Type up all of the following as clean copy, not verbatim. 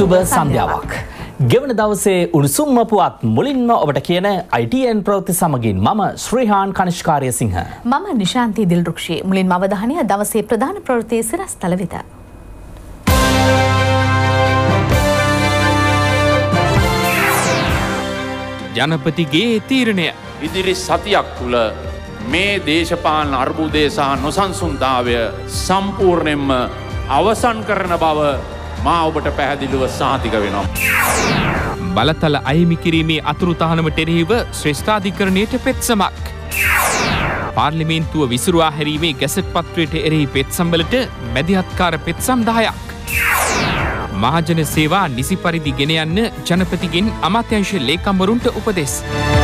සුබ සන්ධ්‍යාවක්. ගෙවන දවසේ උණුසුම්ම පුවත් මුලින්ම ඔබට කියන ITN ප්‍රවෘත්ති සමගින් මම ශ්‍රීහාන් කනිෂ්කාරිය සිංහ. මම නිශාන්ති දිල්රුක්ෂි. මුලින්ම අවධානය දවසේ ප්‍රධාන ප්‍රවෘත්ති සිරස්තල වෙත. ජනපතිගේ තීරණය ඉදිරි සතියක් තුළ මේ දේශපාලන අර්බුදය සහ නොසන්සුන්තාවය සම්පූර්ණයෙන්ම අවසන් කරන බව මා ඔබට පැහැදිලිව සහතික වෙනවා. බලතල අහිමි කිරීමේ අතුරුතහනමට එරෙහිව ශ්‍රේෂ්ඨාධිකරණයට පෙත්සමක්. පාර්ලිමේන්තුව විසිරුවා හැරීමේ ගැසට් පත්‍රයට එරෙහි පෙත්සම්වලට මැදිහත්කාර පෙත්සම් 10ක්. මහජන සේවා නිසි පරිදි ගෙන යන්න ජනපතිගෙන් අමාත්‍යාංශ ලේකම්වරුන්ට උපදෙස්.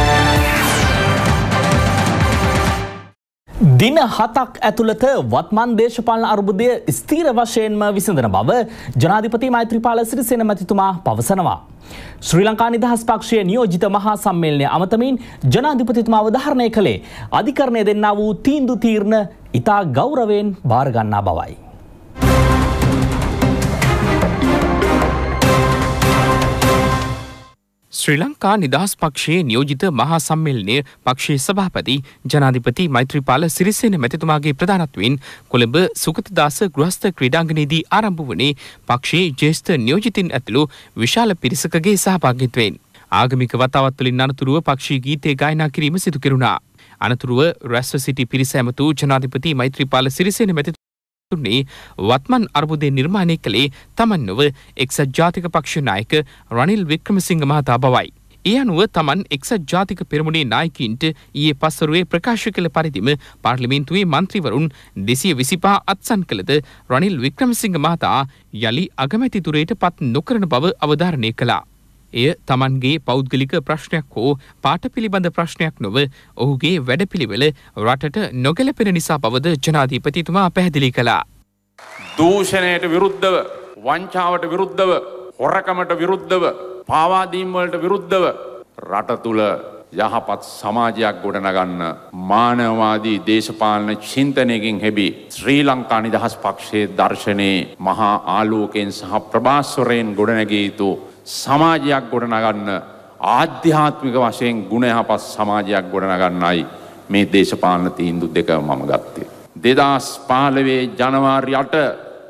දින 7ක් ඇතුළත වත්මන් දේශපාලන අර්බුදය ස්ථීර වශයෙන්ම විසඳන බව ජනාධිපති මෛත්‍රීපාල සිරිසේන මැතිතුමා පවසනවා. ශ්‍රී ලංකා නිදහස් පක්ෂයේ නියෝජිත මහා සම්මේලනය අමතමින් ජනාධිපතිතුමා අවධාරණය කළේ අධිකරණය දෙන්නා වූ තීන්දුව තීරණ ඉතා ගෞරවයෙන් බාර ගන්නා බවයි. ශ්‍රී ලංකා නිදහස් පක්ෂයේ නියෝජිත මහා සම්මේලනය පක්ෂයේ සභාපති ජනාධිපති මෛත්‍රීපාල සිරිසේන මැතිතුමාගේ ප්‍රධානත්වයෙන් කොළඹ සුගතදාස ගෘහස්ත ක්‍රීඩාංගණයේදී ආරම්භ වුණේ පක්ෂයේ ජ්‍යෙෂ්ඨ නියෝජිතින් ඇතුළු විශාල පිරිසකගේ සහභාගීත්වයෙන්. ආගමික වතාවත් වලින් අනතුරුව පක්ෂී ගීතේ ගායනා කිරීම සිදු කෙරුණා. අනතුරුව රැස්ව සිටි පිරිස ඇමතු ජනාධිපති මෛත්‍රීපාල සිරිසේන මැතිතුමා වත්මන් අර්බුදය නිර්මාණය කළේ තමන් නොව එක්සත් ජාතික පක්ෂ නායක රනිල් වික්‍රමසිංහ මහතා බවයි. ඒ අනුව තමන් එක්සත් ජාතික පෙරමුණේ නායකයින්ට ඊයේ පස්වරුවේ ප්‍රකාශ කළ පරිදිම පාර්ලිමේන්තුවේ මන්ත්‍රීවරුන් 225 අත්සන් කළද රනිල් වික්‍රමසිංහ මහතා යලි අගමැතිතුරයට පත් නොකරන බව අවධාරණය කළා. එය තමන්ගේ පෞද්ගලික ප්‍රශ්නයක් හෝ පාට පිළිබඳ ප්‍රශ්නයක් නොව ඔහුගේ වැඩපිළිවෙල රටට නොගැලපෙන නිසා බවද ජනාධිපතිතුමා පැහැදිලි කළා. දූෂණයට විරුද්ධව, වංචාවට විරුද්ධව, හොරකමට විරුද්ධව, පාවාදීම් වලට විරුද්ධව රට තුල යහපත් සමාජයක් ගොඩනගන්න මානවවාදී දේශපාලන චින්තනයකින් හෙබි ශ්‍රී ලංකා නිදහස් පක්ෂයේ දර්ශනයේ මහා ආලෝකයෙන් සහ ප්‍රභාස්වරයෙන් ගොඩනැගිය යුතු සමාජයක් ගොඩනගන්න ආධ්‍යාත්මික වශයෙන් ගුණ යහපත් සමාජයක් ගොඩනගන්නයි මේ දේශපාලන තීන්දුව දෙක මම ගත්තේ. 2015 ජනවාරි 8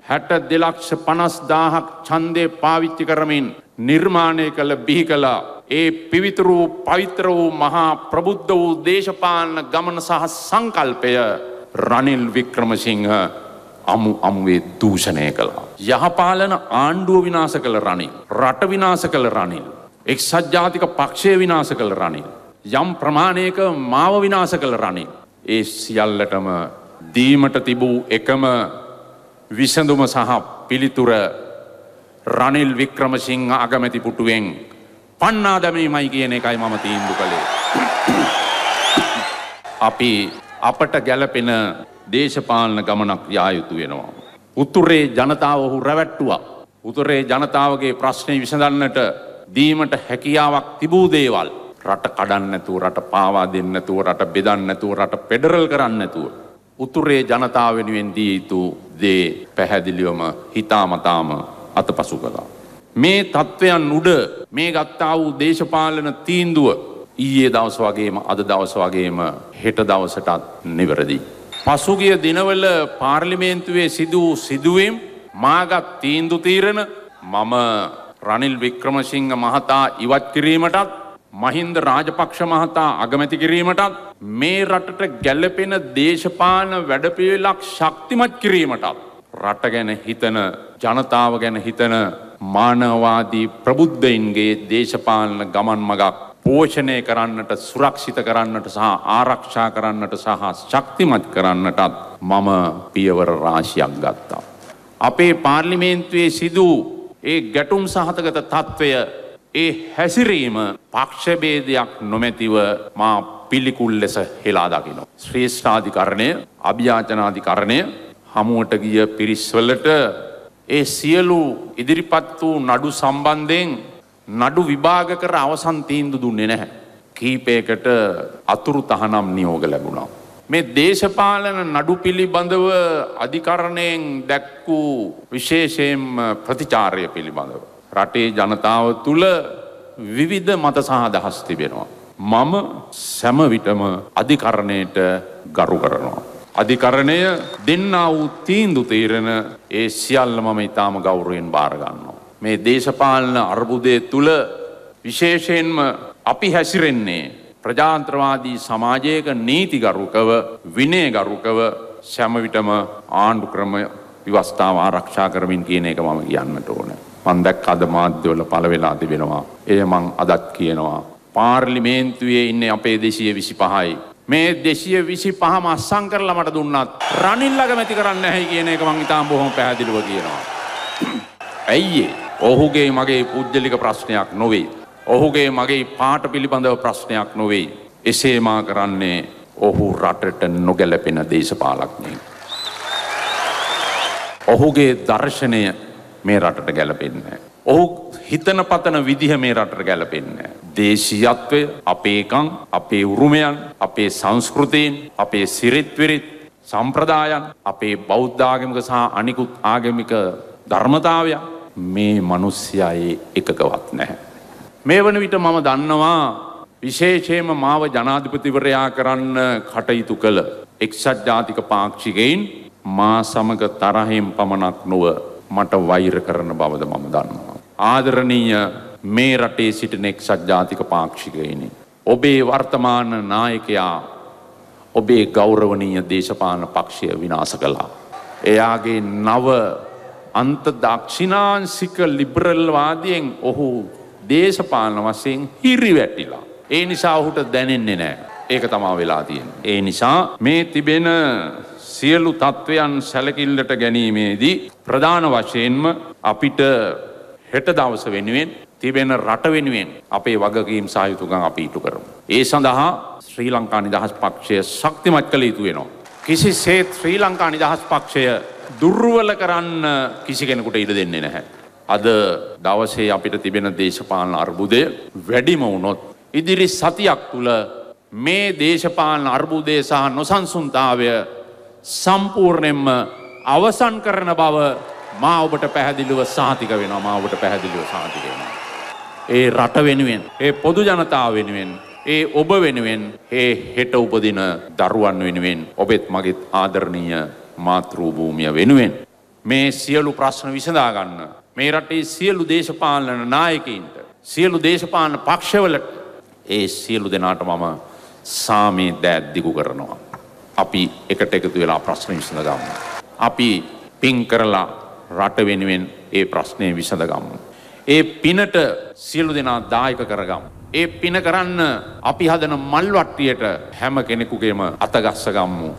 62,50,000ක් ඡන්දේ පාවිච්චි කරමින් නිර්මාණය කළ බිහි කළ ඒ පිවිතුරු පවිත්‍ර වූ මහා ප්‍රබුද්ධ වූ දේශපාලන ගමන සහ සංකල්පය රනිල් වික්‍රමසිංහ අමුවේ දූෂණය කළා. යහපාලන ආණ්ඩුව විනාශ කළ රනිල්, රට විනාශ කළ රනිල්, එක්සත් ජාතික පක්ෂය විනාශ කළ රනිල්, යම් ප්‍රමාණයක මාව විනාශ කළ රනිල්, ඒ සියල්ලටම දීමට තිබූ එකම විසඳුම සහ පිළිතුර රනිල් වික්‍රමසිංහ අගමැති පුටුවෙන් පන්නා දැමීමයි කියන එකයි මම තීන්දුව කළේ. අපි අපට ගැළපෙන දේශපාලන ගමනක් යා යුතු වෙනවා. උතුරේ ජනතාව ඔහු රැවැට්ටුවා. උතුරේ ජනතාවගේ ප්‍රශ්නේ විසඳන්නට දීමට හැකියාවක් තිබූ දේවල් රට කඩන්න නැතුව, රට පාවා දෙන්න නැතුව, රට බෙදන්න නැතුව, රට ෆෙඩරල් කරන්න නැතුව උතුරේ ජනතාව වෙනුවෙන් දී යුතු දේ පැහැදිලිවම හිතාමතාම අතපසු කළා. මේ තත්ත්වයන් උඩ මේ ගත්තා වූ දේශපාලන තීන්දුව ඊයේ දවස් වගේම අද දවස් වගේම හෙට දවසටත් නිවැරදි. පසුගිය දිනවල පාර්ලිමේන්තුවේ සිදුවීම් මාගත් තීන්දුව තීරණ මම රනිල් වික්‍රමසිංහ මහතා ඉවත් කිරීමටත් මහින්ද රාජපක්ෂ මහතා අගමැති කිරීමටත් මේ රටට ගැළපෙන දේශපාලන වැඩපිළිවෙලක් ශක්තිමත් කිරීමටත් රට ගැන හිතන, ජනතාව ගැන හිතන මානවවාදී ප්‍රබුද්ධයින්ගේ දේශපාලන ගමන් මගක් පෝෂණය කරන්නට, සුරක්ෂිත කරන්නට සහ ආරක්ෂා කරන්නට සහ ශක්තිමත් කරන්නටත් මම පියවර රාශියක් ගත්තා. අපේ පාර්ලිමේන්තුවේ සිදු ඒ ගැටුම් සහගත තත්ත්වය, ඒ හැසිරීම පක්ෂභේදයක් නොමැතිව මා පිළිකුල් ලෙස හෙලා දකිනවා. ශ්‍රේෂ්ඨාධිකරණය, අභියාචනාධිකරණය හමුවට ගිය පිරිස්වලට ඒ සියලු ඉදිරිපත් වූ නඩු සම්බන්ධයෙන් නඩු විභාග කර අවසන් තීන්දුව දුන්නේ නැහැ. කීපයකට අතුරු තහනම් නියෝග ලැබුණා. මේ දේශපාලන නඩු පිළිබඳව අධිකරණයෙන් දැක් වූ විශේෂයෙන්ම ප්‍රතිචාරය පිළිබඳව රටේ ජනතාව තුළ විවිධ මත සහ අදහස් තිබෙනවා. මම සෑම විටම අධිකරණයට ගරු කරනවා. අධිකරණය දෙන්නා වූ තීන්දුව තීරණ ඒ සියල්ල මම ඊටාම ගෞරවයෙන් බාර ගන්නවා. මේ දේශපාලන අර්බුදය තුළ විශේෂයෙන්ම අපි හැසිරෙන්නේ ප්‍රජාතන්ත්‍රවාදී සමාජයක නීතිගරුකව විනයගරුකව සෑම විටම ආණ්ඩු ක්‍රම ව්‍යවස්ථාව ආරක්ෂා කරමින් කියන එක මම කියන්නට ඕනේ. මම දැක්ක අද මාධ්‍යවල පළ වෙලා තිබෙනවා. එය මම අදත් කියනවා. පාර්ලිමේන්තුවේ ඉන්නේ අපේ 225යි. මේ 225ම අස්සම් කරලා මට දුන්නත් රනිල් අගමැති කරන්න නැහැ කියන එක මම ඉතාම බොහොම පැහැදිලිව කියනවා. ඇයි ඔහුගේ මගේ පුද්ගලික ප්‍රශ්නයක් නොවේ. ඔහුගේ මගේ පාට පිළිබඳව ප්‍රශ්නයක් නොවේ. එසේ මා කරන්නේ ඔහු රටට නොගැලපෙන දේශපාලඥයෙක්. ඔහුගේ දර්ශනය මේ රටට ගැලපෙන්නේ නැහැ. ඔහු හිතන පතන විදිහ මේ රටට ගැලපෙන්නේ නැහැ. දේශීයත්වය, අපේකම්, අපේ උරුමයන්, අපේ සංස්කෘතීන්, අපේ සිරිත් විරිත්, සම්ප්‍රදායන්, අපේ බෞද්ධ ආගමික සහ අනිකුත් ආගමික ධර්මතාවයන් මේ මිනිස්යායේ එකකවත් නැහැ. මේ වන විට මම දන්නවා විශේෂයෙන්ම මාව ජනාධිපතිවරයා කරන්න කටයුතු කළ එක්සත් ජාතික පාක්ෂිකයින් මා සමග තරහෙන් පමණක් නොව මට වෛර කරන බවද මම දන්නවා. ආදරණීය මේ රටේ සිටින එක්සත් ජාතික පාක්ෂිකයිනි, ඔබේ වර්තමාන නායකයා ඔබේ ගෞරවනීය දේශපාලන පක්ෂය විනාශ කළා. එයාගේ නව අන්ත දක්ෂිණාංශික ලිබරල් වාදියෙන් ඔහු දේශපාලන වශයෙන් හිරිවැටිලා. ඒ නිසා ඔහුට දැනෙන්නේ නැහැ. ඒක තමයි වෙලා තියෙන්නේ. ඒ නිසා මේ තිබෙන සියලු තත්වයන් සැලකිල්ලට ගැනීමේදී ප්‍රධාන වශයෙන්ම අපිට හෙට දවස වෙනුවෙන් තිබෙන රට වෙනුවෙන් අපේ වගකීම් සහ යුතුකම් අපි ඉටු කරමු. ඒ සඳහා ශ්‍රී ලංකා නිදහස් පක්ෂය ශක්තිමත් කළ යුතු වෙනවා. කිසිසේත් ශ්‍රී ලංකා නිදහස් පක්ෂය දුර්වල කරන්න කිසි කෙනෙකුට ඉඩ දෙන්නේ නැහැ. අද දවසේ අපිට තිබෙන දේශපාලන අර්බුදය වැඩිම වුණොත් ඉදිරි සතියක් තුළ මේ දේශපාලන අර්බුදය සහ නොසන්සුන්තාවය සම්පූර්ණයෙන්ම අවසන් කරන බව මා ඔබට පැහැදිලිව සහතික වෙනවා. මා ඔබට පැහැදිලිව සහතික වෙනවා. ඒ රට වෙනුවෙන්, ඒ පොදු ජනතාව වෙනුවෙන්, ඒ ඔබ වෙනුවෙන්, ඒ හෙට උපදින දරුවන් වෙනුවෙන්, ඔබෙත් මගෙත් ආදරණීය මාතෘ භූමිය වෙනුවෙන් මේ සියලු ප්‍රශ්න විසඳා ගන්න මේ රටේ සියලු දේශපාලන නායකයින්ට, සියලු දේශපාලන පක්ෂවලට, ඒ සියලු දෙනාට මම සාමයේ දෑත් දිගු කරනවා. අපි එකට එකතු වෙලා ප්‍රශ්න විසඳගමු. අපි පින් කරලා රට වෙනුවෙන් ඒ ප්‍රශ්නේ විසඳගමු. ඒ පිනට සියලු දෙනා දායක කරගමු. ඒ පින කරන්න අපි හදන මල් වට්ටියට හැම කෙනෙකුගේම අත ගස්ස ගමු.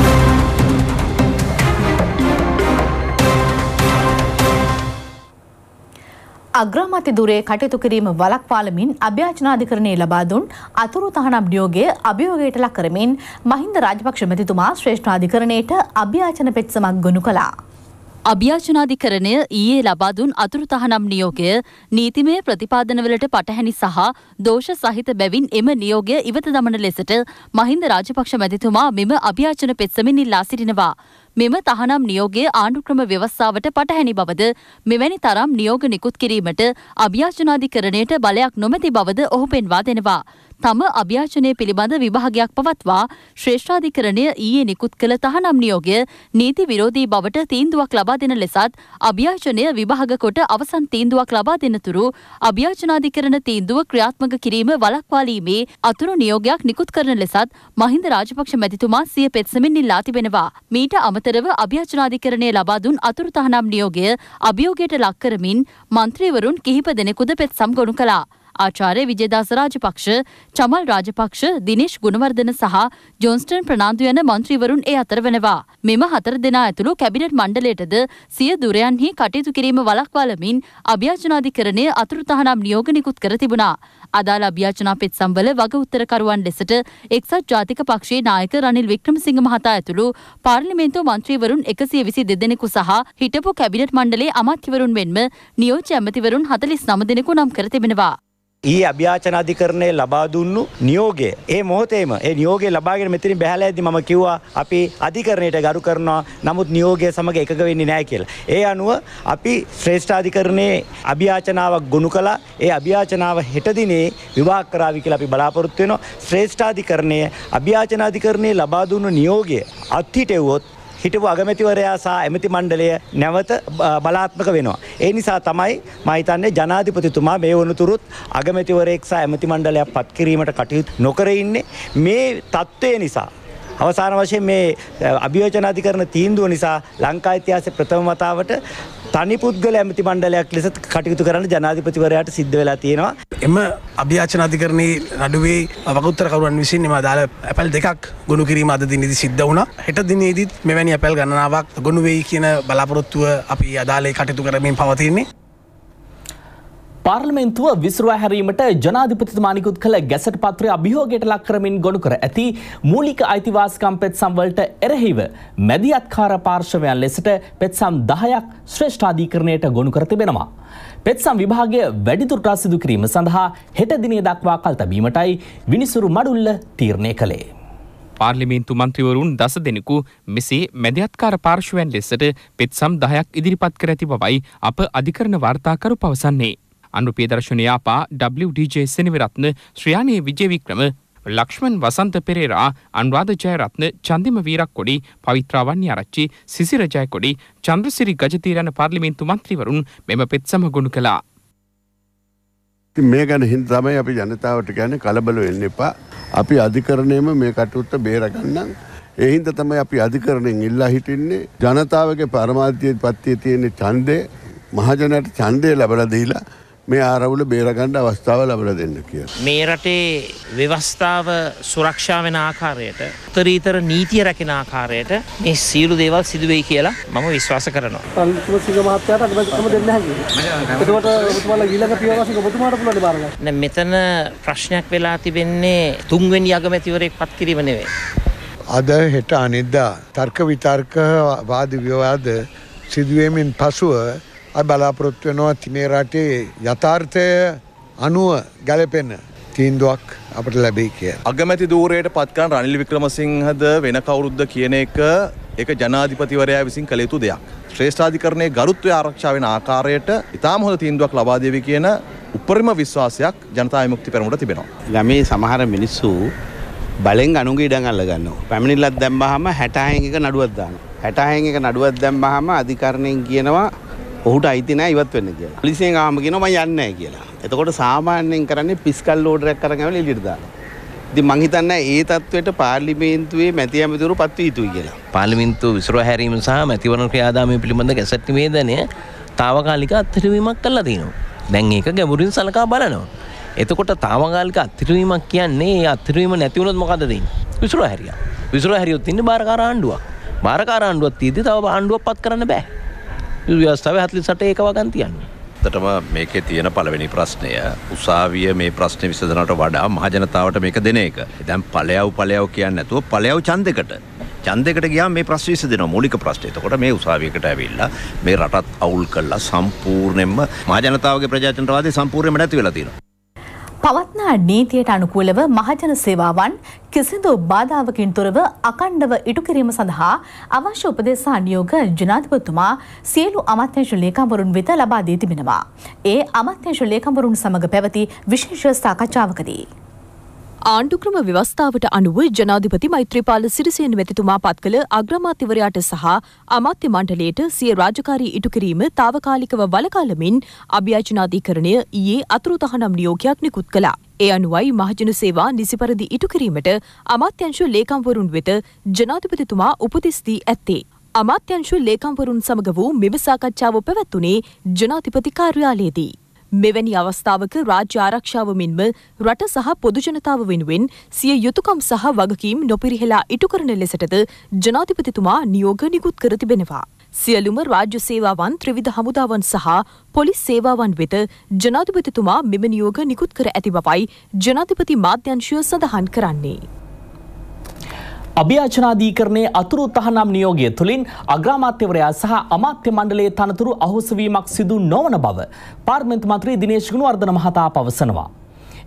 අග්‍රාමාත්‍ය ධුරයේ කටයුතු කිරීම වළක්වාලමින් අභ්‍යාචනාධිකරණයේ ලබා දුන් අතුරු තහනම් නියෝගය අභියෝගයට ලක් කරමින් මහින්ද රාජපක්ෂ මැතිතුමා ශ්‍රේෂ්ඨාධිකරණයට අභ්‍යාචන පෙත්සමක් ගොනු කළා. අභ්‍යාචනාධිකරණය ඊයේ ලබා දුන් අතුරු තහනම් නියෝගය නීතිමය ප්‍රතිපාදනවලට පටහැනි සහ දෝෂ සහිත බැවින් එම නියෝගය ඉවත දමන ලෙසට මහින්ද රාජපක්ෂ මැතිතුමා මෙම අභ්‍යාචන පෙත්සමින් ඉල්ලා සිටිනවා. මෙම තහනම් නියෝගය ආණ්ඩුක්‍රම ව්‍යවස්ථාවට පටහැනි බවද මෙවැනි තරම් නියෝග නිකුත් කිරීමට අභ්‍යාචනාධිකරණයට බලයක් නොමැති බවද ඔහු පෙන්වා දෙනවා. තම අභ්‍යාචනය පිළිබඳ විභාගයක් පවත්වා ශ්‍රේෂ්ඨාධිකරණය ඊයේ නිකුත් කළ තහනම් නියෝගය නීති විරෝධී බවට තීන්දුවක් ලබා දෙන ලෙසත් අභ්‍යාචනය විභාග කොට අවසන් තීන්දුවක් ලබා දෙනතුරු අභ්‍යාචනාධිකරණ තීන්දුව ක්‍රියාත්මක කිරීම වළක්වාලීමේ අතුරු නියෝගයක් නිකුත් කරන ලෙසත් මහින්ද රාජපක්ෂ මැතිතුමා සිය පෙත්සමින් ඉල්ලා තිබෙනවා. මීට අමතරව අභ්‍යාචනාධිකරණය ලබා දුන් අතුරු තහනම් නියෝගය අභියෝගයට ලක් කරමින් මන්ත්‍රීවරුන් කිහිප දෙනෙකුද පෙත්සම් ගොනු කළා. ආචාර්ය විජේදාස රාජපක්ෂ, චමල් රාජපක්ෂ, දිනේෂ් ගුණවර්ධන සහ ජොන්ස්ටන් ප්‍රනාන්දු යන මන්ත්‍රීවරුන් ඒ අතර වෙනවා. මෙම 4 දෙනා ඇතුළු කැබිනට් මණ්ඩලයටද සිය දුරයන්හි කටයුතු කිරීම වළක්වාලමින් අභ්‍යාචනාධිකරණය අතුරු තහනම් නියෝග නිකුත් කර තිබුණා. අදාළ අභ්‍යාචනා පෙත්සම්වල වග උත්තරකරුවන් ලෙසට එක්සත් ජාතික පක්ෂයේ නායක රනිල් වික්‍රමසිංහ මහතා ඇතුළු පාර්ලිමේන්තු මන්ත්‍රීවරුන් 122 දෙනෙකු සහ හිටපු කැබිනට් මණ්ඩලයේ අමාත්‍යවරුන් මෙන්ම නියෝජ්‍ය ඇමතිවරුන් 49 දෙනෙකු නම් කර තිබෙනවා. ඊ අභ්‍යාචනාධිකරණයේ ලබා දුන්නු නියෝගය ඒ මොහොතේම ඒ නියෝගය ලබාගෙන මෙතනින් බැහැලා යද්දි මම කිව්වා අපි අධිකරණයට ගරු කරනවා නමුත් නියෝගය සමග එකග වෙන්නේ නැහැ කියලා. ඒ අනුව අපි ශ්‍රේෂ්ඨාධිකරණයේ අභ්‍යාචනාවක් ගොනු කළා. ඒ අභ්‍යාචනාව හෙට දිනේ විවාහ කරાવી කියලා අපි බලාපොරොත්තු වෙනවා. ශ්‍රේෂ්ඨාධිකරණයේ අභ්‍යාචනාධිකරණයේ ලබා දුන්නු නියෝගය අත්හිටෙව්වොත් හිටපු අගමැතිවරයා සහ ඇමති මණ්ඩලය නැවත බලාත්මක වෙනවා. ඒ නිසා තමයි මම හිතන්නේ ජනාධිපතිතුමා මේ වනතුරුත් අගමැතිවරයෙක් සහ ඇමති මණ්ඩලයක් පත් කිරීමට කටයුතු නොකර ඉන්නේ. මේ தත්ත්වය නිසා අවසාන වශයෙන් මේ අභියෝජනාධිකරණ තීන්දුව නිසා ලංකා ඉතිහාසයේ ප්‍රථම වතාවට තනි පුද්ගල ඇමති මණ්ඩලයක් ලෙස කටයුතු කරන්න ජනාධිපතිවරයාට සිද්ධ වෙලා තියෙනවා. එම අභ්‍යාචනාධිකරණයේ නඩුවේ වගඋත්තර කරුවන් විසින් එම අදාළ ඇපල් දෙකක් ගොනු කිරීම අද දිනේදී සිද්ධ වුණා. හෙට දිනේදීත් මෙවැනි ඇපල් ගණනාවක් ගොනු වෙයි කියන බලාපොරොත්තුව අපි අදාළේ කටයුතු කරමින් පවතින්නේ. පාර්ලිමේන්තුව විසිරුවා හැරීමට ජනාධිපතිතුමා නිකුත් කළ ගැසට් පත්‍රය අභියෝගයට ලක් කරමින් ගොනු කර ඇති මූලික අයිතිවාසිකම් පෙත්සම් වලට එරෙහිව මැදිහත්කාර පාර්ශවයන් ලෙසට පෙත්සම් 10ක් ශ්‍රේෂ්ඨාධිකරණයට ගොනු කර තිබෙනවා. පෙත්සම් විභාගය වැඩිදුරටත් සිදු කිරීම සඳහා හෙට දිනේ දක්වා කල් තැබීමටයි විනිසුරු මඩුල්ල තීරණය කළේ. පාර්ලිමේන්තු මන්ත්‍රීවරුන් 10 දෙනෙකු මෙසේ මැදිහත්කාර පාර්ශවයන් ලෙසට පෙත්සම් 10ක් ඉදිරිපත් කර ඇති බවයි අප අධිකරණ වාර්තාකරු පවසන්නේ. අනුපේ දර්ශනය අපා WDJ සෙනවිරත්න ශ්‍රියානී විජේවික්‍රම ලක්ෂ්මන් වසන්ත පෙරේරා අනුරාධ ජයරත්න චන්දිම වීරක්කොඩි පවිත්‍රා වන්නිආරච්චි සිසිර ජයකොඩි චන්ද්‍රසිරි ගජතීරණ පාර්ලිමේන්තු මන්ත්‍රීවරුන් මෙම පෙත්සම ගොනු කළා. මේ ගැන හින්දා තමයි අපි ජනතාවට කියන්නේ කලබල වෙන්න එපා. අපි අධිකරණයෙම මේ කටයුත්ත බේරගන්නම්. ඒ හින්දා තමයි අපි අධිකරණයෙන් ඉල්ලා හිටින්නේ ජනතාවගේ පරමාධිපත්‍යයේ තියෙන ඡන්දේ මහජනට ඡන්දේ ලැබලා දීලා මේ ආරවුල බේරගන්න අවස්ථාව ලැබලා දෙන්න කියලා. මේ රටේ ව්‍යවස්ථාව සුරක්ෂා වෙන ආකාරයට උත්තරීතර නීතිය රැකෙන ආකාරයට මේ සියලු දේවල් සිදු වෙයි කියලා මම විශ්වාස කරනවා. සංස්කෘතික මහත්තයාට අගමැතිකම දෙන්න හැකියි. එතකොට ඔබතුමාලා ඊළඟ පියවරක් ඔබතුමාට පුළුවන් බාර ගන්න. මෙතන ප්‍රශ්නයක් වෙලා තිබෙන්නේ තුන්වෙනි අගමැතිවරයෙක් පත් කිරීම නෙවෙයි. අද හෙට අනිද්දා තර්ක විතර්ක වාද විවාද සිදුවීමෙන් පසුව බලාපොරොත්තු වෙනවා මේ රටේ යථාර්ථය අනුව ගැලපෙන තීන්දුවක් අපට ලැබෙයි කියලා. අගමැති ධූරයට පත් කරන රනිල් වික්‍රමසිංහද වෙන කවුරුද්ද කියන ඒක ජනාධිපතිවරයා විසින් කළ යුතු දෙයක්. ශ්‍රේෂ්ඨාධිකරණයේ ගරුත්වය ආරක්ෂා වෙන ආකාරයට ඉතාම හොඳ තීන්දුවක් ලබා දෙවි කියන උපරිම විශ්වාසයක් ජනතා විමුක්ති පෙරමුණට තිබෙනවා. ළමේ සමහර මිනිස්සු බලෙන් අනුන්ගේ ඉඩම් අල්ල ගන්නවා. පැමිණිල්ලක් දැම්මහම 66න් එක නඩුවක් දානවා. 66න් එක නඩුවක් දැම්මහම අධිකරණයෙන් කියනවා ඔහුට අයිති නැහැ ඉවත් වෙන්න කියලා. පොලිසියෙන් ආවම කියනවා මම යන්නේ නැහැ කියලා. එතකොට සාමාන්‍යයෙන් කරන්නේ පිස්කල් ඕඩරයක් අරන් ආවල එළියට දානවා. ඉතින් මං හිතන්නේ ඒ තත්වයට පාර්ලිමේන්තුවේ මැති ඇමතිවරු පත් වී යුතුයි කියලා. පාර්ලිමේන්තුව විසිරුවා හැරීම සහ මැතිවරණ ක්‍රියාදාමය පිළිබඳ ගැසට් නිවේදනය తాවකාලික අත්හිටුවීමක් කළා තියෙනවා. දැන් ඒක ගැඹුරින් සලකා බලනවා. එතකොට తాවකාලික අත්හිටුවීමක් කියන්නේ ඒ අත්හිටුවීම නැති වුණොත් මොකද දෙන්නේ? විසිරුවා හැරියා. විසිරුවා හැරියොත් ඉන්නේ බාරකාර ආණ්ඩුවක්. බාරකාර ආණ්ඩුවක් තියෙද්දි තව ආණ්ඩුවක් පත් කරන්න බෑ. ව්‍යවස්ථාවේ 48 ඒක වගන් තියන්නේ. ඇත්තටම මේකේ තියෙන පළවෙනි ප්‍රශ්නය උසාවිය මේ ප්‍රශ්නේ විසඳනවට වඩා මහජනතාවට මේක දෙන එක. දැන් ඵලයව් කියන්නේ නැතුව ඵලයව් ඡන්දයකට ගියාම මේ ප්‍රශ්න විසඳෙනවා මූලික ප්‍රශ්නේ. එතකොට මේ උසාවියකට ඇවිල්ලා මේ රටත් අවුල් කළා සම්පූර්ණයෙන්ම මහජනතාවගේ ප්‍රජාතන්ත්‍රවාදී සම්පූර්ණයෙන්ම නැති වෙලා තියෙනවා. පවත්නා නීතියට අනුකූලව මහජන සේවාවන් කිසිදු බාධාවකින් තොරව අකණ්ඩව ඉටු කිරීම සඳහා අවශ්‍ය උපදෙස් සහ නියෝග ජනාධිපතිතුමා සියලු අමාත්‍යාංශ ලේකම්වරුන් වෙත ලබා දී තිබෙනවා. ඒ අමාත්‍යාංශ ලේකම්වරුන් සමග පැවති විශේෂ සාකච්ඡාවකදී ආණ්ඩුක්‍රම ව්‍යවස්ථාවට අනුව ජනාධිපති මෛත්‍රීපාල සිරිසේන මැතිතුමා පත් කළ අග්‍රාමාත්‍යවරයාට සහ අමාත්‍ය මණ්ඩලයට සිය රාජකාරී ඉටු කිරීම తాවකාලිකව වළකාලමින් අභ්‍යාචනාධිකරණය ඊයේ අතුරුතහනම් නියෝගයක් නිකුත් කළා. ඒ අනුවයි මහජන සේවා නිසි පරිදි ඉටු කිරීමට අමාත්‍යාංශ ලේකම්වරුන් වෙත ජනාධිපතිතුමා උපදෙස් දී ඇත්තේ. අමාත්‍යාංශ ලේකම්වරුන් සමග වූ මෙම සාකච්ඡාව පැවැත්වුණේ ජනාධිපති කාර්යාලයේදී. මෙවැනි අවස්ථාවක රාජ්‍ය ආරක්ෂාව මෙන්ම රට සහ පොදු ජනතාව වෙනුවෙන් සිය යුතුකම් සහ වගකීම් නොපිරිහෙලා ඉටු කරන ලෙසටද ජනාධිපතිතුමා නියෝග නිකුත් කර තිබෙනවා. සියලුම රාජ්‍ය සේවාවන් ත්‍රිවිධ හමුදාවන් සහ පොලිස් සේවාවන් වෙත ජනාධිපතිතුමා මෙම නියෝග නිකුත් කර ඇති බවයි ජනාධිපති මාධ්‍යංශය සඳහන් කරන්නේ. අභ්‍යාචනාධිකරණයේ අතුරු තහනම් නියෝගය තුළින් අග්‍රාමාත්‍යවරයා සහ අමාත්‍ය මණ්ඩලයේ තනතුරු අහෝසවීමක් සිදු නොවන බව පාර්ලිමේන්තු මන්ත්‍රී දිනේෂ් ගුණවර්ධන මහතා පවසනවා.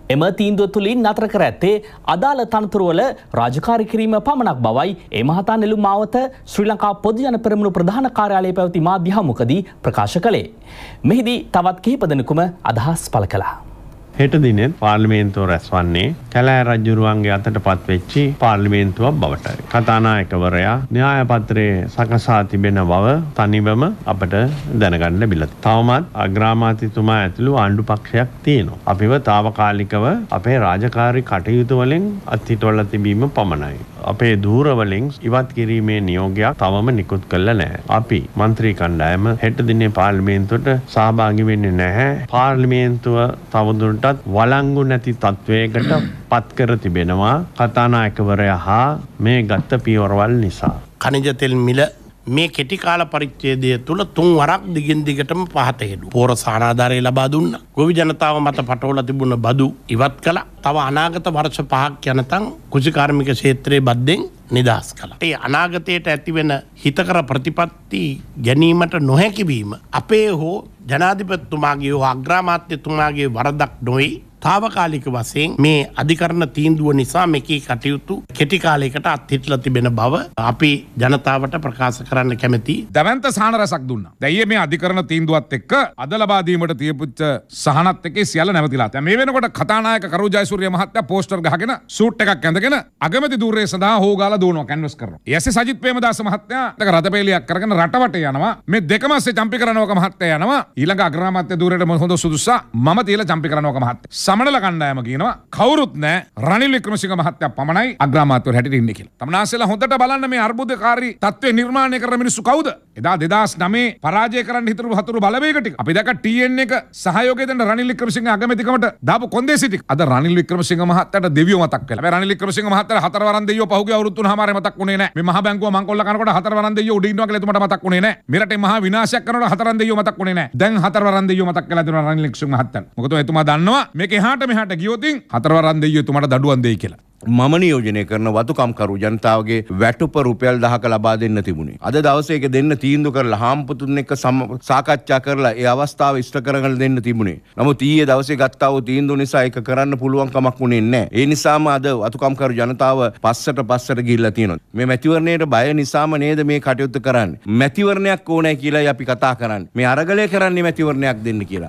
එම තීන්දුව තුළින් නතර කර ඇත්තේ අදාළ තනතුරුවල රාජකාරී කිරීම පමණක් බවයි ඒ මහතා නෙළුම් මාවත ශ්‍රී ලංකා පොදු ජන පෙරමුණු ප්‍රධාන කාර්යාලයේ පැවති මාධ්‍ය හමුවකදී ප්‍රකාශ කළේ. මෙහිදී තවත් කිහිප දෙනෙකුම අදහස් පළ කළා. හෙට දිනෙත් පාර්ලිමේන්තුව රැස්වන්නේ කැලෑ රජුරුවන්ගේ අතට පත්වෙච්චි පාර්ලිමේන්තුවක් බවටයි. කතානායකවරයා න්‍යාය පත්‍රයේ සකසා තිබෙන බව තනිවම අපට දැනගන්න ලැබිලා තියෙනවා. තවමත් අග්‍රාමාත්‍යතුමා ඇතුළු ආණ්ඩු පක්ෂයක් තියෙනවා. අපිව తాවකාලිකව අපේ රාජකාරී කටයුතු වලින් අත්හිටවලා තිබීම පමණයි. අපේ ධූර වලින් ඉවත් කිරීමේ නියෝගයක් තවම නිකුත් කළා නැහැ. අපි മന്ത്രി කණ්ඩායම හෙට දිනේ පාර්ලිමේන්තුවට සහභාගී වෙන්නේ නැහැ. පාර්ලිමේන්තුව තවදුරටත් වළංගු නැති තත්වයකට පත් කර තිබෙනවා කතානායකවරයා හා මේ ගත්ත පියවරවල් නිසා. खनिज तेल मिल මේ කෙටි කාල පරිච්ඡේදය තුල 3 වරක් දිගින් දිගටම පහත හෙළු. පෝර සානාධාරය ලබා දුන්නා. ගොවි ජනතාව මත පටවලා තිබුණ බදු ඉවත් කළා. තව අනාගත වර්ෂ 5ක් යනතම් කුෂිකාර්මික ක්ෂේත්‍රයේ බද්දෙන් නිදහස් කළා. ඒ අනාගතයට ඇතිවෙන හිතකර ප්‍රතිපත්ති ගැනීමට නොහැකි වීම අපේ හෝ ජනාධිපතිතුමාගේ හෝ අග්‍රාමාත්‍යතුමාගේ වරදක් නොවේ. తాවකාලික වශයෙන් මේ අධිකරණ තීන්දුව නිසා මේකේ කටයුතු කෙටි කාලයකට අත්හිටලා තිබෙන බව අපි ජනතාවට ප්‍රකාශ කරන්න කැමැතියි. දැවැන්ත සහන රසක් දුන්නා. දැන් මේ අධිකරණ තීන්දුවත් එක්ක අද ලබා දීමට තියපුච්ච සහනත් එක්ක සියල්ල නැවතිලා. දැන් මේ වෙනකොට කතානායක කරු ජයසූරිය මහත්තයා පෝස්ටර් ගහගෙන සූට් එකක් ඇඳගෙන අගමැති ධූරයේ සඳහා හොගාලා දුවනවා කැන්වස් කරනවා. ඊයසේ සජිත් ප්‍රේමදාස මහත්තයා රතපේලියක් කරගෙන රටවට යනවා. මේ දෙකම ඇස්සේ චම්පි කරනවක මහත්තයා යනවා. ඊළඟ අග්‍රාමාත්‍ය ධූරයට හොඳ සුදුස්සා මම තියලා චම්පි කරනවක මහත්තයා. සමනල කණ්ඩායම කියනවා කවුරුත් නෑ රනිල් වික්‍රමසිංහ මහත්තයා පමණයි අග්‍රාමාත්‍යවරු හැටියට ඉන්නේ කියලා. තමනාසෙලා හොඳට බලන්න මේ අර්බුදකාරී තත්ත්වය නිර්මාණය කරන මිනිස්සු කවුද? එදා 2009 පරාජය කරන්න හිතපු හතුරු බලවේග ටික. අපි දැක්ක TN එක සහයෝගය දෙන්න රනිල් වික්‍රමසිංහ අගමැතිකමට දාපු කොන්දේසි ටික. අද රනිල් වික්‍රමසිංහ මහත්තයාට දෙවියෝ මතක් වෙලා. හැබැයි රනිල් වික්‍රමසිංහ මහත්තයාට හතරවරන් දෙවියෝ පහුගිය අවුරුදු 3මාරේ මතක් වුණේ නෑ. මේ මහ බැංකුව මංකොල්ල කනකොට හතරවරන් දෙවියෝ උඩ ඉන්නවා කියලා එතුමාට මතක් වුණේ නෑ. මේ රටේ මහා විනාශයක් කරනකොට හතරවරන් දෙවියෝ මතක් වුණේ නෑ. දැන් හතරවරන් දෙවියෝ මතක් කරලා දෙනවා රනිල් වික්‍රමසිංහ මහත්තයාට. මොකද එතුමා දන්නවා මේක එහාට මෙහාට ගියොතින් හතරවරන් දෙයියෝ එතුමාට දඩුවම් දෙයි කියලා. මම නියෝජනය කරන වතුකම්කරු ජනතාවගේ වැටුප රුපියල් 10ක ලබා දෙන්න තිබුණේ. අද දවසේ ඒක දෙන්න තීන්දුව කරලා හාම්පුතුන් එක්ක සාකච්ඡා කරලා ඒ අවස්ථාව ඉෂ්ට කරගෙන දෙන්න තිබුණේ. නමුත් ඊයේ දවසේ ගත්තා වූ තීන්දුව නිසා ඒක කරන්න පුළුවන් කමක් වුණේ නැහැ. ඒ නිසාම අද වතුකම්කරු ජනතාව පස්සට ගිහිල්ලා තියෙනවා. මේ මැතිවරණයට බය නිසාම නේද මේ කටයුතු කරන්නේ. මැතිවරණයක් ඕනේ කියලායි අපි කතා කරන්නේ. මේ අරගලය කරන්නේ මැතිවරණයක් දෙන්න කියලා.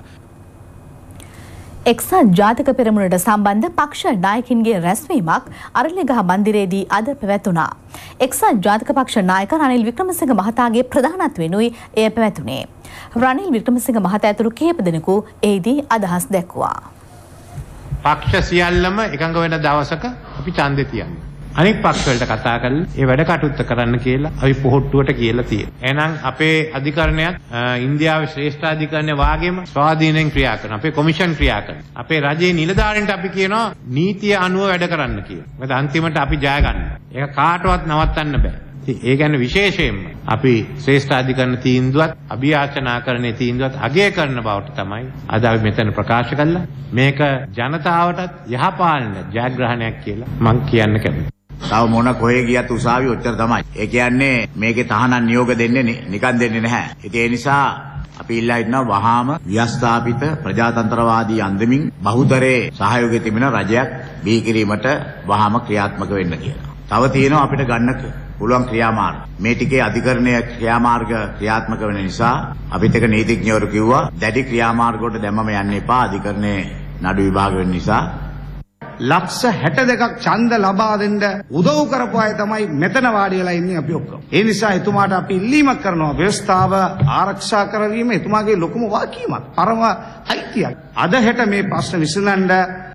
එක්සත් ජාතික පෙරමුණට සම්බන්ධ පක්ෂ නායකින්ගේ රැස්වීමක් අරලිගහ මන්දිරයේදී අද පැවැතුණා. එක්සත් ජාතික පක්ෂ නායක රනිල් වික්‍රමසිංහ මහතාගේ ප්‍රධානත්වෙනුයි එය පැවැතුණේ. රනිල් වික්‍රමසිංහ මහතා ඇතුළු කිහිප දෙනෙකු එහිදී අදහස් දැක්වුවා. පක්ෂ සියල්ලම එකඟ වෙන දවසක අපි ඡන්දෙ තියන්නේ. අනික් පක්ෂ වලට කතා කරලා ඒ වැඩ කටයුත්ත කරන්න කියලා අපි පොහොට්ටුවට කියලා තියෙනවා. එහෙනම් අපේ අධිකරණයක් ඉන්දියාවේ ශ්‍රේෂ්ඨ අධිකරණය වාගේම ස්වාධීනයෙන් ක්‍රියා කරනවා. අපේ කොමිෂන් ක්‍රියා කරනවා. අපේ රජයේ නිලධාරීන්ට අපි කියනවා නීතිය අනුව වැඩ කරන්න කියලා. මොකද අන්තිමට අපි ජය ගන්නවා. ඒක කාටවත් නවත්තන්න බෑ. ඒ කියන්නේ විශේෂයෙන්ම අපි ශ්‍රේෂ්ඨ අධිකරණ තීන්දුවත් අභියාචනාකරණයේ තීන්දුවත් අගය කරන බවට තමයි අද අපි මෙතන ප්‍රකාශ කළා. මේක ජනතාවටත් යහපාලන ජයග්‍රහණයක් කියලා මම කියන්න කැමතියි. තව මොන කොහේ ගියත් උසාවිය උත්තර තමයි. ඒ කියන්නේ මේකේ තහනම් නියෝග දෙන්නේ නිකන් දෙන්නේ නැහැ. ඒ නිසා අපි ඉල්ලා ඉන්නවා වහාම ව්‍යවස්ථාපිත ප්‍රජාතන්ත්‍රවාදී අන්දමින් බහුතරයේ සහයෝගය තිබෙන රජයක් බිහි කිරීමට වහාම ක්‍රියාත්මක වෙන්න කියලා. තව තියෙනවා අපිට ගන්න පුළුවන් ක්‍රියාමාර්ග. මේ ටිකේ අධිකරණයේ ක්‍රියාමාර්ග ක්‍රියාත්මක වෙන නිසා අපිට එක නීතිඥවරු කිව්වා දැඩි ක්‍රියාමාර්ග වලට දැම්මම යන්න එපා. අධිකරණයේ නඩු විභාග වෙන නිසා ලක්ෂ 62ක් ඡන්ද ලබා දෙන්න උදව් කරපු අය තමයි මෙතන වාඩි වෙලා ඉන්නේ අපි ඔක්කොම. ඒ නිසා එතුමාට අපි ඉල්ලීමක් කරනවා ව්‍යවස්ථාව ආරක්ෂා කරවීම එතුමාගේ ලොකුම වාකීමක්. පරම අයිතියක්. අද හෙට මේ ප්‍රශ්න විසඳන්න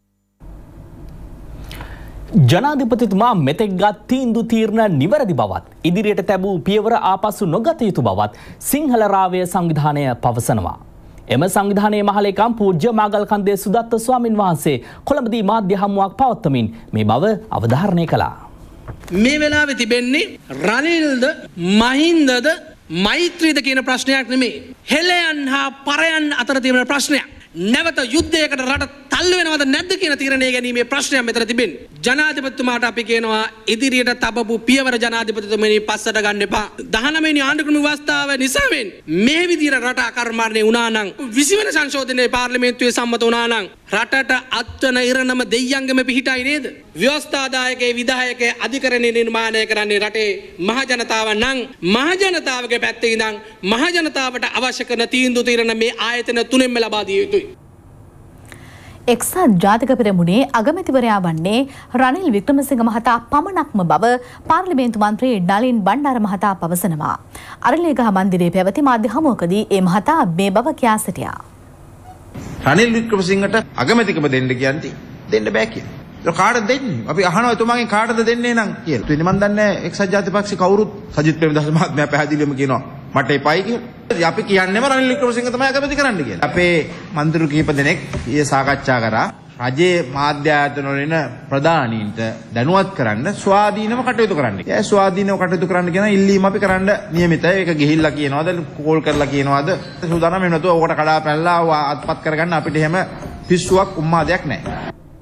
ජනාධිපතිතුමා මෙතෙක්ගත් තීන්දුව තීරණ නිවැරදි බවත් ඉදිරියට තැබූ පියවර ආපසු නොගත යුතු බවත් සිංහල රාවය සංවිධානය පවසනවා. එම සංවිධානයේ මහලේකම් පූජ්‍ය මාගල්කන්දේ සුදත්ත ස්වාමින් වහන්සේ කොළඹදී මාධ්‍ය හමුවක් පවත්වමින් මේ බව අවධාරණය කළා. මේ වෙලාවේ තිබෙන්නේ රනිල්ද මහින්දද මෛත්‍රීද කියන ප්‍රශ්නයක් නෙමෙයි. හෙළයන් හා පරයන් අතර තියෙන ප්‍රශ්නයක්. නැවත යුද්ධයකට රට තල්ලු වෙනවද නැද්ද කියන තීරණය ගැනීමේ ප්‍රශ්නයක් මෙතන තිබෙන්නේ. ජනාධිපතිතුමාට අපි කියනවා ඉදිරියට තබපු පියවර ජනාධිපතිතුමනි පස්සට ගන්න එපා. 19 වෙනි ආණ්ඩුක්‍රම ව්‍යවස්ථාව නිසාවෙන් මේ විදිහට රට අකර්මණය වුණා නම් 20 වෙනි සංශෝධනයේ පාර්ලිමේන්තුවේ සම්මත වුණා නම් රටට අත්වන ඉරණම දෙයියන්ගම පිහිටයි නේද? ව්‍යවස්ථාදායකේ විධායකේ අධිකරණය නිර්මාණය කරන්නේ රටේ මහජනතාව නම් මහජනතාවගේ පැත්තේ ඉඳන් මහජනතාවට අවශ්‍ය කරන තීන්දුව తీරන මේ ආයතන තුනෙන්ම ලබා දිය යුතුයි. එක්සත් ජාතික පෙරමුණේ අගමැතිවරයා වන්නේ රනිල් වික්‍රමසිංහ මහතා පමණක්ම බව පාර්ලිමේන්තු මන්ත්‍රී නලින් බණ්ඩාර මහතා පවසනවා. අරලියගහ මන්දිරයේ පැවති මාධ්‍ය හමුවකදී ඒ මහතා මේ බව කියා සිටියා. රනිල් වික්‍රමසිංහට අගමැතිකම දෙන්න කියන්නේ දෙන්න බෑ කියලා. ඒක කාටද දෙන්නේ? අපි අහනවා එතුමාගෙන් කාටද දෙන්නේ නම් කියලා. ඉතින් මම දන්නේ එක්සත් ජාතික පක්ෂේ කවුරුත් සජිත් ප්‍රේමදාස මහත්මයා පැහැදිලිවම කියනවා මට එපයි කියලා. අපි කියන්නේම රනිල් වික්‍රමසිංහ තමයි අගමැති කරන්න කියලා. අපේ මන්ත්‍රී කිහිප දෙනෙක් ඊයේ සාකච්ඡා කරා රජයේ මාධ්‍ය ආයතන වලින් ප්‍රධානීන්ට දැනුවත් කරන්න ස්වාධීනව කටයුතු කරන්න. ඒ ස්වාධීනව කටයුතු කරන්න කියන ඉල්ලීම අපි කරන්න නියමිතයි. ඒක ගිහිල්ලා කියනවාද කෝල් කරලා කියනවාද සූදානම් වෙන්න නැතුව ඕකට කඩා පැනලා අත්පත් කරගන්න අපිට එහෙම පිස්සුවක් උම්මාදයක් නැහැ.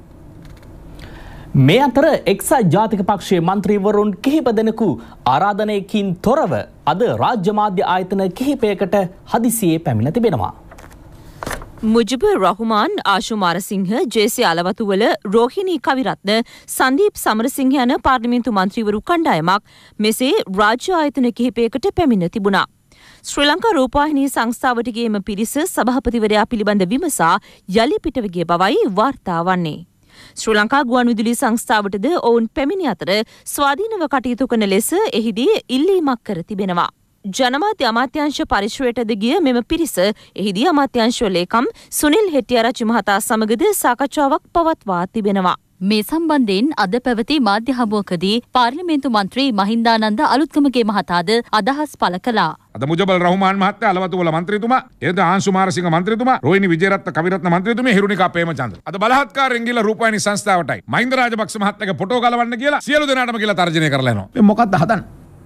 මේ අතර එක්සත් ජාතික පක්ෂයේ මන්ත්‍රීවරුන් කිහිප දෙනෙකු ආරාධනයකින් තොරව අද රාජ්‍ය මාධ්‍ය ආයතන කිහිපයකට හදිසියේ පැමිණ තිබෙනවා. මුජිබුර් රහුමාන්, ආශු මාරසිංහ, ජේ.සී. අලවතුවල, රෝහිණී කවිරත්න, සංදීප් සමරසිංහ යන පාර්ලිමේන්තු මන්ත්‍රීවරු කණ්ඩායමක් මෙසේ රාජ්‍ය ආයතන කිහිපයකට පැමිණ තිබුණා. ශ්‍රී ලංකා රූපවාහිනී සංස්ථාවට ගිය එම පිරිස සභාපතිවරයා පිළිබඳ විමසා යලි පිටව ගිය බවයි වාර්තා වන්නේ. ශ්‍රී ලංකා ගුවන්විදුලි සංස්ථාවටද ඔවුන් පැමිණි අතර ස්වාධීනව කටයුතු කරන ලෙස එහිදී ඉල්ලීමක් කර තිබෙනවා. ජනමාධ්‍ය අමාත්‍යාංශ පරිශ්‍රයටද ගිය මෙම පිරිස එහිදී අමාත්‍යාංශ ලේකම් සුනිල් හෙට්ටිආරච්චි මහතා සමගද සාකච්ඡාවක් පවත්වා තිබෙනවා. මේ සම්බන්ධයෙන් අද පැවති මාධ්‍ය හමුවකදී පාර්ලිමේන්තු මන්ත්‍රී මහින්දානන්ද අලුත්ගමගේ මහතාද අදහස් පළ කළා. අද මුජබල් රහුමාන් මහත්තයා, අලවතුවල මන්ත්‍රීතුමා, එද ආංශු මාරසිංහ මන්ත්‍රීතුමා, රෝහිණී විජේරත්න කවිරත්න මන්ත්‍රීතුමිය, හිරුනිකා ප්‍රේමචන්ද්‍ර. අද බලහත්කාරයෙන් ගිහලා රූපවාහිනී සංස්ථාවටයි මහින්ද රාජපක්ෂ මහත්තයාගේ ෆොටෝ ගලවන්න කියලා සියලු දෙනාටම කියලා තර්ජනය කරලා යනවා. මේ මොකක්ද හදන්නේ?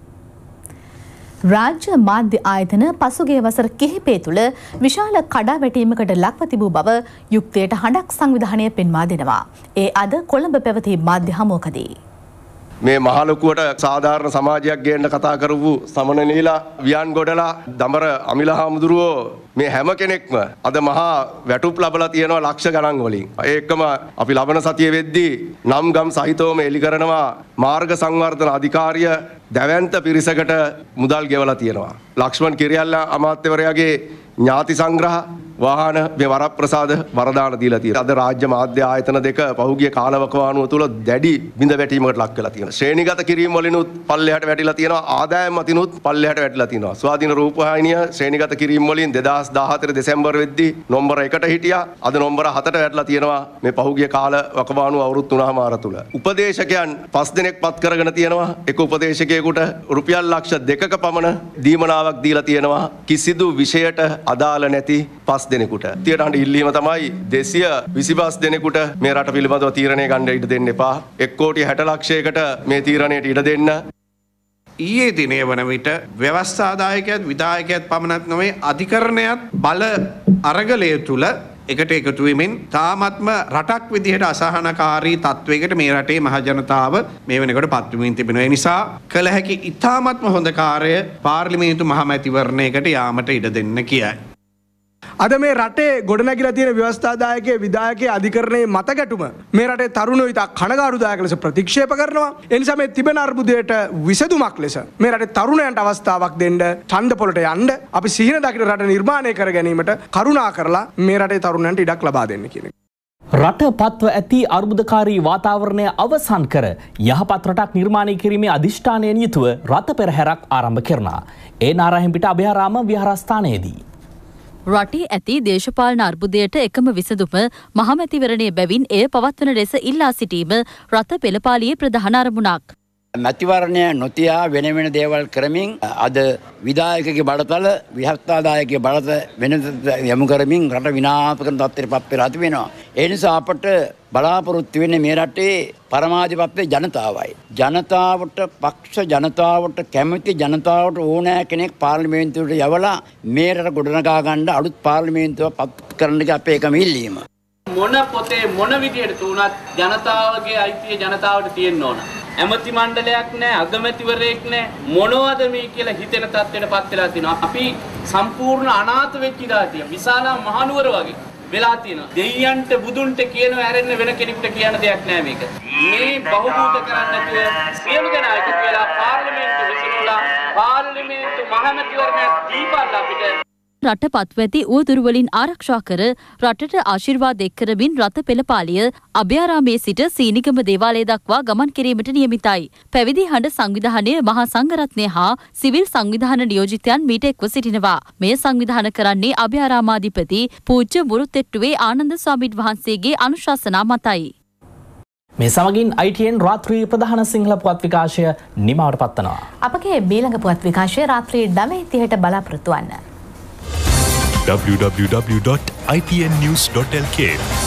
රාජ්‍ය මාධ්‍ය ආයතන පසුගිය වසර කිහිපය තුළ විශාල කඩාවැටීමකට ලක්ව තිබූ බව යුක්තයට හඬක් සංවිධානය පෙන්වා දෙනවා. ඒ අද කොළඹ පැවති මාධ්‍ය හමුවකදී. මේ මහලොකුවට සාධාරණ සමාජයක් ගේන්න කතා කරපු සමන නීලා වියන් ගොඩලා දඹර අමිල හාමුදුරුවෝ මේ හැම කෙනෙක්ම අද මහා වැටුප් ලබලා තියෙනවා ලක්ෂ ගණන් වලින්. ඒකම අපි ලබන සතිය වෙද්දී නම් ගම් සහිතවම එලි කරනවා මාර්ග සංවර්ධන අධිකාරිය දැවැන්ත පිරිසකට මුදල් ගෙවලා තියෙනවා. ලක්ෂ්මන් කිරියල්ල අමාත්‍යවරයාගේ ඥාති සංග්‍රහ වාහන මේ වරප්‍රසාද වරදාන දීලා තියෙනවා. අද රාජ්‍ය මාධ්‍ය ආයතන දෙක පහුගිය කාලවකවානුව තුල දැඩි බිඳ වැටීමකට ලක් වෙලා තියෙනවා. ශ්‍රේණිගත කිරීම වලිනුත් පල්ලෙහාට වැටිලා තියෙනවා. ආදායම් අතිනුත් පල්ලෙහාට වැටිලා තියෙනවා. ස්වාධීන රූපවාහිනිය ශ්‍රේණිගත කිරීම වලින් 2014 දෙසැම්බර් වෙද්දී නම්බර 1ට හිටියා. අද නම්බර 7ට වැටලා තියෙනවා. මේ පහුගිය කාලවකවානුව අවුරුදු 3මාර තුල. උපදේශකයන් 5 දෙනෙක් පත් කරගෙන තියෙනවා. එක උපදේශකයෙකුට රුපියල් ලක්ෂ 2ක පමණ දීමනාවක් දීලා තියෙනවා. කිසිදු විෂයට අදාළ නැති 5 දෙනෙකුට. තියටහඬ ඉල්ලීම තමයි 225 දෙනෙකුට මේ රට පිළිබඳව තීරණය ගන්න ඉඩ දෙන්න එපා. 1,60,00,000කට මේ තීරණයට ඉඩ දෙන්න. ඊයේ දිනේ වන විට ව්‍යවස්ථාදායකයත් විධායකයත් පමණක් නොවේ අධිකරණයත් බල අරගලය තුල එකට එකතු වෙමින් තාමත්ම රටක් විදිහට අසහනකාරී තත්වයකට මේ රටේ මහජනතාව මේ වෙනකොට පත් වෙමින් තිබෙනවා. ඒ නිසා කළ හැකි ඉතාමත්ම හොඳ කාර්යය පාර්ලිමේන්තු මහමැතිවරණයකට යාමට ඉඩ දෙන්න කියයි. අද මේ රටේ ගොඩනැගිලා තියෙන ව්‍යවස්ථාදායකයේ විධායකයේ අධිකරණයේ මතගැටුම මේ රටේ තරුණයෝ ඉතා කනගාටුදායක ලෙස ප්‍රතික්ෂේප කරනවා. ඒ නිසා මේ තිබෙන අර්බුදයට විසඳුමක් ලෙස මේ රටේ තරුණයන්ට අවස්ථාවක් දෙන්න, ඡන්ද පොළට යන්න, අපි සිහින දකින රට නිර්මාණය කර ගැනීමට කරුණා කරලා මේ රටේ තරුණයන්ට ඉඩක් ලබා දෙන්න කියන එක. රට පත්ව ඇති අර්බුදකාරී වාතාවරණය අවසන් කර යහපත් රටක් නිර්මාණය කිරීමේ අධිෂ්ඨානයෙන් යුතුව රට පෙරහැරක් ආරම්භ කරනවා. ඒ නාරාහෙම්පිට අභයාරාම විහාරස්ථානයේදී රටේ ඇති දේශපාලන අර්බුදයට එකම විසඳුම මහමැතිවරණය බැවින් එය පවත්වන ලෙස ඉල්ලා සිටීම රට පෙළපාලියේ ප්‍රධාන අරමුණක්. මැතිවරණය නොතියා වෙන වෙන දේවල් කරමින් අද විධායකගේ බලතල විහස්ථාදායකගේ බලත වෙන යොමු කරමින් රට විනාශ කරන තත්ත්වයට පත් වෙලා තිබෙනවා. ඒ නිසා අපට බලාපොරොත්තු වෙන්නේ මේ රටේ පරමාධිපත්‍ය ජනතාවයි. ජනතාවට පක්ෂ ජනතාවට කැමති ජනතාවට ඕනෑ කෙනෙක් පාර්ලිමේන්තුවට යවලා මේ රට ගොඩනගා ගන්න අලුත් පාර්ලිමේන්තුව පත් කරන්න අපේ එකම ඉල්ලීම. මොන පොතේ මොන විදියට තුනත් ජනතාවගේ අයිතිය ජනතාවට තියෙන්න ඕන. ඇමති මණ්ඩලයක් නැහැ, අගමැතිවරයෙක් නැහැ, මොනවද මේ කියලා හිතෙන තත්ත්වයට පත් වෙලා තිනවා. අපි සම්පූර්ණ අනාථ වෙච්ච දාතිය. විශාල මහනුවර වගේ වෙලා තියෙනවා. දෙයියන්ට බුදුන්ට කියනවා ඇරෙන්න වෙන කෙනෙකුට කියන්න දෙයක් නෑ මේක. මේ බහුබූත කරන්න නැතුව සියලු දෙනා එකතු වෙලා පාර්ලිමේන්තුව විසිනුලා පාර්ලිමේන්තු මහමැතිවරණයක් දීපල් අපිට රට පත්ව ඇති උවදුරුවලින් ආරක්ෂා කර රටට ආශිර්වාද එක් කරමින් රථ පෙළපාලිය අභයාරාමයේ සිට සීනිගම දේවාලය දක්වා ගමන් කිරීමට නියමිතයි. පැවිදි හඬ සංවිධානය මහා සංඝරත්නය හා සිවිල් සංවිධාන නියෝජිතයන් මීට එක්ව සිටිනවා. මෙය සංවිධාන කරන්නේ අභයාරාමාධිපති පූජ්‍ය මුරුත්තෙට්ටුවේ ආනන්ද ස්වාමීන් වහන්සේගේ අනුශාසනා මතයි. මේ සමගින් ITN රාත්‍රී ප්‍රධාන සිංහල පුවත් විකාශය නිමවට පත්වනවා. අපගේ බීළඟ පුවත් විකාශය රාත්‍රී 9:30ට බලාපොරොත්තු වන්න. www.itnnews.lk